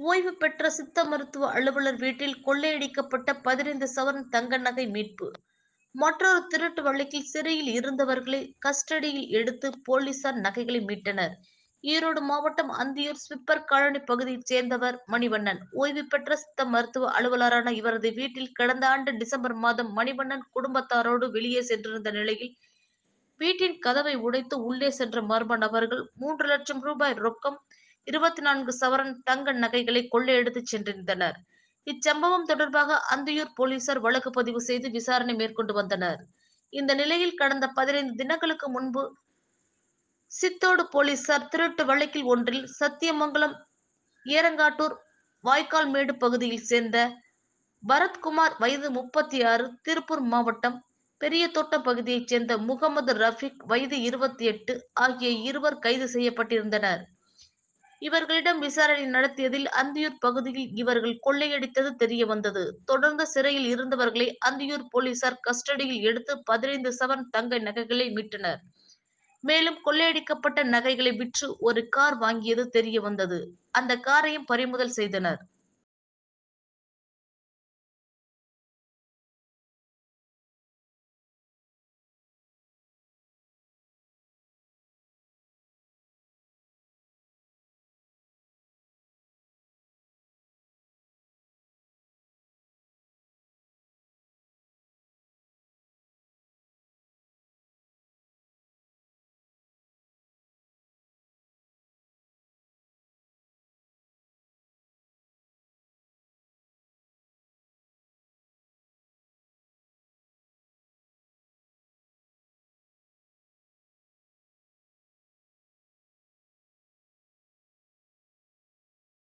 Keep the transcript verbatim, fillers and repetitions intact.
ஓய்வு பெற்ற சித்த மருத்துவ அலுவலர் வீட்டில் கொள்ளையடிக்கப்பட்ட பதினைந்து சவரன் தங்க நகை மீட்பு. மற்றொரு திருட்டு வழக்கில் சிறையில் இருந்தவர்களை கஸ்டடியில் எடுத்து போலீசார் நகைகளை மீட்டனர். ஈரோடு மாவட்டம் அந்தியூர் ஸ்விப்பர் காலனி பகுதியைச் சேர்ந்தவர் மணிவண்ணன். ஓய்வு பெற்ற சித்த மருத்துவ அலுவலரான இவரது வீட்டில் கடந்த ஆண்டு டிசம்பர் மாதம் மணிவண்ணன் குடும்பத்தாரோடு வெளியே சென்றிருந்த நிலையில் வீட்டின் கதவை உடைத்து உள்ளே சென்ற மர்ம நபர்கள் மூன்று லட்சம் ரூபாய் ரொக்கம், இருபத்தி நான்கு சவரன் தங்க நகைகளை கொள்ளையடித்துச் சென்றிருந்தனர். இச்சம்பவம் தொடர்பாக அந்தியூர் போலீசார் வழக்கு பதிவு செய்து விசாரணை மேற்கொண்டு வந்தனர். இந்த நிலையில் கடந்த பதினைந்து தினங்களுக்கு முன்பு சித்தோடு போலீசார் திருட்டு வழக்கில் ஒன்றில் சத்தியமங்கலம் ஏரங்காட்டூர் வாய்க்கால்மேடு பகுதியில் சேர்ந்த பரத்குமார் வயது முப்பத்தி ஆறு, திருப்பூர் மாவட்டம் பெரியதோட்டம் பகுதியைச் சேர்ந்த முகமது ரஃபீக் வயது இருபத்தி எட்டு ஆகிய இருவர் கைது செய்யப்பட்டிருந்தனர். இவர்களிடம் விசாரணை நடத்தியதில் அந்தியூர் பகுதியில் இவர்கள் கொள்ளையடித்தது தெரியவந்தது. தொடர்ந்து சிறையில் இருந்தவர்களை அந்தியூர் போலீசார் கஸ்டடியில் எடுத்து பதினைந்து சவரன் தங்க நகைகளை மீட்டனர். மேலும் கொள்ளையடிக்கப்பட்ட நகைகளை விற்று ஒரு கார் வாங்கியது தெரியவந்தது. அந்த காரையும் பறிமுதல் செய்தனர்.